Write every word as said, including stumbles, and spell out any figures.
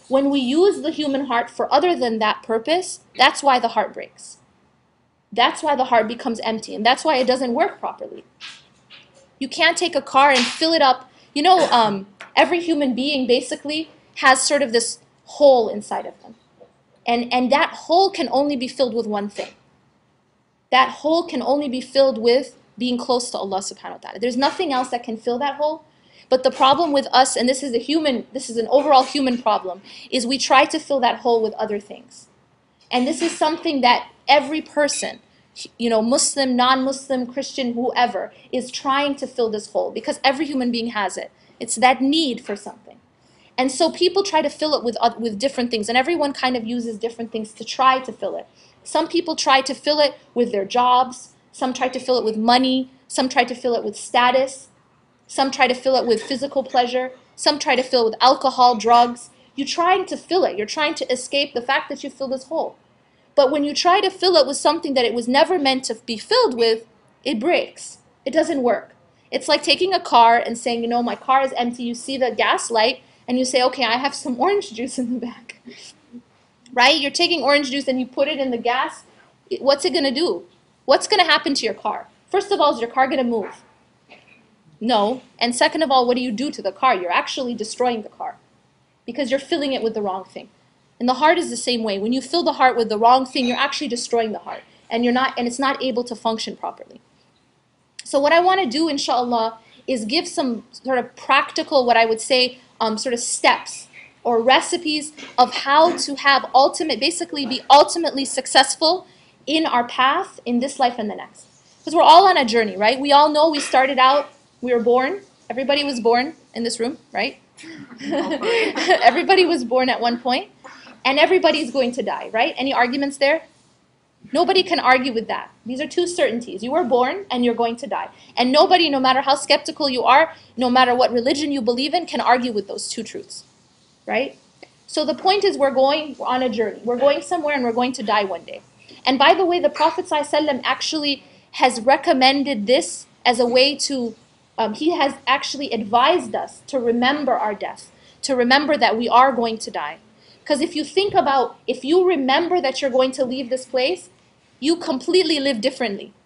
When we use the human heart for other than that purpose, that's why the heart breaks. That's why the heart becomes empty, and that's why it doesn't work properly. You can't take a car and fill it up. You know, um, every human being basically has sort of this hole inside of them. And, and that hole can only be filled with one thing. That hole can only be filled with being close to Allah subhanahu wa ta'ala. There's nothing else that can fill that hole. But the problem with us, and this is a human, this is an overall human problem, is we try to fill that hole with other things. And this is something that every person, you know, Muslim, non-Muslim, Christian, whoever, is trying to fill this hole, because every human being has it. It's that need for something. And so people try to fill it with, with different things, and everyone kind of uses different things to try to fill it. Some people try to fill it with their jobs, some try to fill it with money, some try to fill it with status, some try to fill it with physical pleasure, some try to fill it with alcohol, drugs. You're trying to fill it, you're trying to escape the fact that you fill this hole. But when you try to fill it with something that it was never meant to be filled with, it breaks. It doesn't work. It's like taking a car and saying, you know, my car is empty, you see the gas light, and you say, okay, I have some orange juice in the back. Right? You're taking orange juice and you put it in the gas. What's it going to do? What's going to happen to your car? First of all, is your car going to move? No. And second of all, what do you do to the car? You're actually destroying the car because you're filling it with the wrong thing. And the heart is the same way. When you fill the heart with the wrong thing, you're actually destroying the heart. And you're not, and it's not able to function properly. So what I want to do, inshallah, is give some sort of practical, what I would say, um, sort of steps or recipes of how to have ultimate, basically be ultimately successful in our path in this life and the next. Because we're all on a journey, right? We all know we started out, we were born. Everybody was born in this room, right? Everybody was born at one point. And everybody's going to die, right? Any arguments there? Nobody can argue with that. These are two certainties. You were born and you're going to die. And nobody, no matter how skeptical you are, no matter what religion you believe in, can argue with those two truths, right? So the point is we're going on a journey. We're going somewhere and we're going to die one day. And by the way, the Prophet ﷺ actually has recommended this as a way to, um, he has actually advised us to remember our death, to remember that we are going to die. Because if you think about, if you remember that you're going to leave this place, you completely live differently.